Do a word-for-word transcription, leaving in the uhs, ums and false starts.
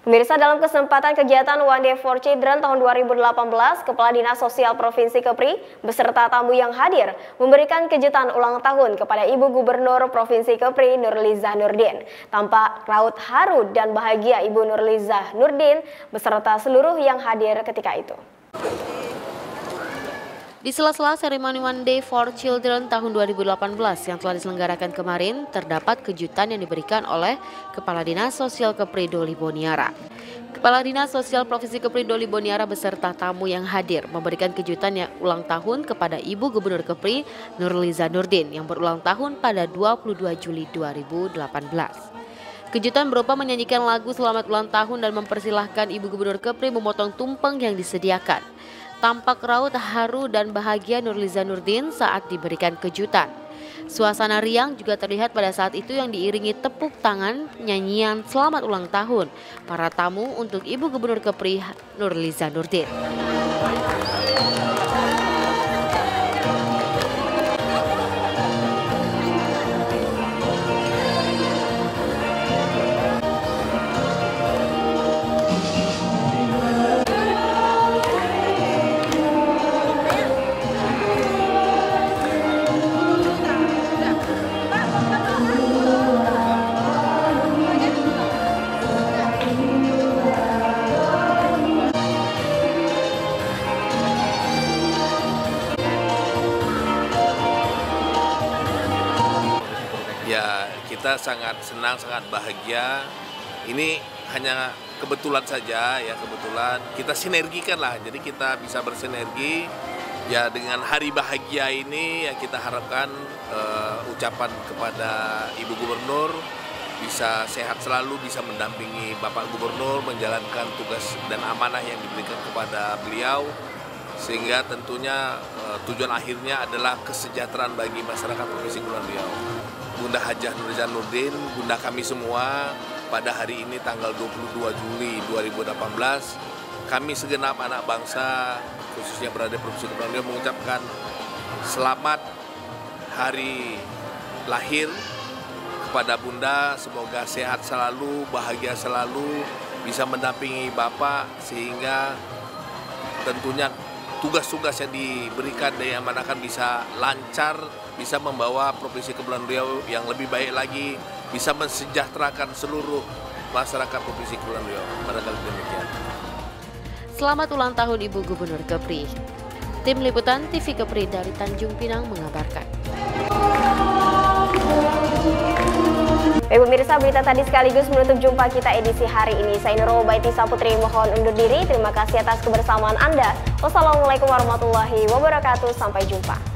Pemirsa, dalam kesempatan kegiatan One Day for Children tahun dua ribu delapan belas, Kepala Dinas Sosial Provinsi Kepri beserta tamu yang hadir memberikan kejutan ulang tahun kepada Ibu Gubernur Provinsi Kepri Nurlizah Nurdin. Tampak raut haru dan bahagia Ibu Nurlizah Nurdin beserta seluruh yang hadir ketika itu. Di sela-sela seremoni One Day for Children tahun dua ribu delapan belas yang telah diselenggarakan kemarin, terdapat kejutan yang diberikan oleh Kepala Dinas Sosial Kepri Doli Boniara. Kepala Dinas Sosial Provinsi Kepri Doli Boniara beserta tamu yang hadir memberikan kejutan yang ulang tahun kepada Ibu Gubernur Kepri Nurlizah Nurdin yang berulang tahun pada dua puluh dua Juli dua ribu delapan belas. Kejutan berupa menyanyikan lagu selamat ulang tahun dan mempersilahkan Ibu Gubernur Kepri memotong tumpeng yang disediakan. Tampak raut haru dan bahagia Nurlizah Nurdin saat diberikan kejutan. Suasana riang juga terlihat pada saat itu yang diiringi tepuk tangan nyanyian selamat ulang tahun para tamu untuk Ibu Gubernur Kepri Nurlizah Nurdin. Ya, kita sangat senang, sangat bahagia. Ini hanya kebetulan saja ya, kebetulan kita sinergikan lah. Jadi kita bisa bersinergi ya dengan hari bahagia ini. Ya kita harapkan uh, ucapan kepada Ibu Gubernur bisa sehat selalu, bisa mendampingi Bapak Gubernur menjalankan tugas dan amanah yang diberikan kepada beliau, sehingga tentunya uh, tujuan akhirnya adalah kesejahteraan bagi masyarakat Provinsi Kepulauan Riau. Bunda Hajah Nurlizah Nurdin, bunda kami semua, pada hari ini tanggal dua puluh dua Juli dua ribu delapan belas, kami segenap anak bangsa, khususnya berada di Provinsi Kepulauan Riau, mengucapkan selamat hari lahir kepada bunda. Semoga sehat selalu, bahagia selalu, bisa mendampingi Bapak, sehingga tentunya tugas-tugas yang diberikan dan yang akan bisa lancar, bisa membawa Provinsi Kepulauan Riau yang lebih baik lagi, bisa mensejahterakan seluruh masyarakat Provinsi Kepulauan Riau. Barangkali demikian. Selamat ulang tahun Ibu Gubernur Kepri. Tim Liputan T V Kepri dari Tanjung Pinang mengabarkan. Baik pemirsa, berita tadi sekaligus menutup jumpa kita edisi hari ini. Saya Nurul Baiti Saputri mohon undur diri. Terima kasih atas kebersamaan Anda. Wassalamualaikum warahmatullahi wabarakatuh. Sampai jumpa.